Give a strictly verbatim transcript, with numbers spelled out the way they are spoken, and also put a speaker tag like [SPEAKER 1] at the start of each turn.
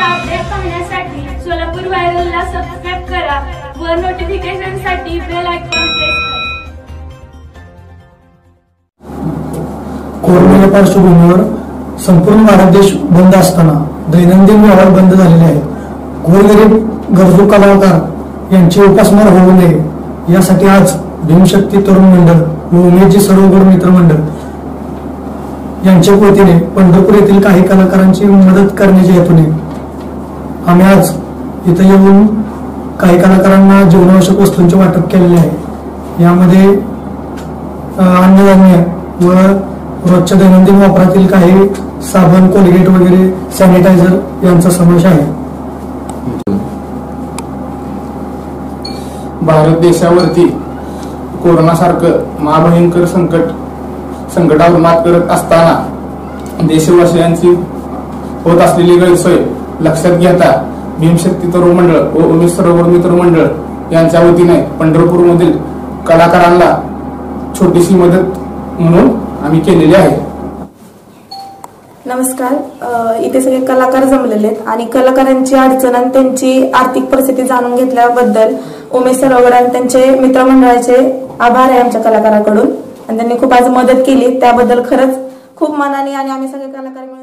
[SPEAKER 1] Update पाहण्यासाठी Solapur व्हायरलला subscribe करा व नोटिफिकेशनसाठी बेल आयकॉन प्रेस करा.
[SPEAKER 2] कोरोनाच्या पार्श्वभूमीवर संपूर्ण भारत देश बंद असताना दैनंदिन व्यवहार बंद झालेले आहेत. गोरगरीब गरजू कलाकार यांची उपासमार होऊ नये यासाठी आज भीमशक्ती तरुण मंडळ व उमेदजी सरोवर मित्रमंडळ यांच्या वतीने पंढरपूर येथील काही कलाकारांची मदत करण्याच्या हेतूने आम्ही आज इथे येऊन काही कलाकारांना जीवनावश्यक वस्तूंचे वाटप केलेले आहे. यामध्ये अन्नधान्य व रोजच्या दैनंदिन वापरातील काही साबण, कोलगेट वगैरे सॅनिटायझर यांचा समावेश आहे.
[SPEAKER 3] भारत देशावरती कोरोनासारखं महाभयंकर संकट संकटावर मात करत असताना देशवासियांची होत असलेली गैरसोय लक्षात घेता भीमशक्ती तरुण मंडळ व उमेश सरोवर मित्र मंडळ यांच्या वतीने पंढरपूरमधील कलाकारांना छोटीशी मदत म्हणून आम्ही केलेली आहे.
[SPEAKER 4] नमस्कार. इथे सगळे कलाकार जमलेले आहेत आणि कलाकारांची अडचण आणि त्यांची आर्थिक परिस्थिती जाणून घेतल्याबद्दल उमेश सरोवर आणि त्यांचे मित्रमंडळाचे आभार आहे आमच्या कलाकाराकडून आणि त्यांनी खूप आज मदत केली त्याबद्दल खरंच खूप मनाने आणि आम्ही सगळे कलाकार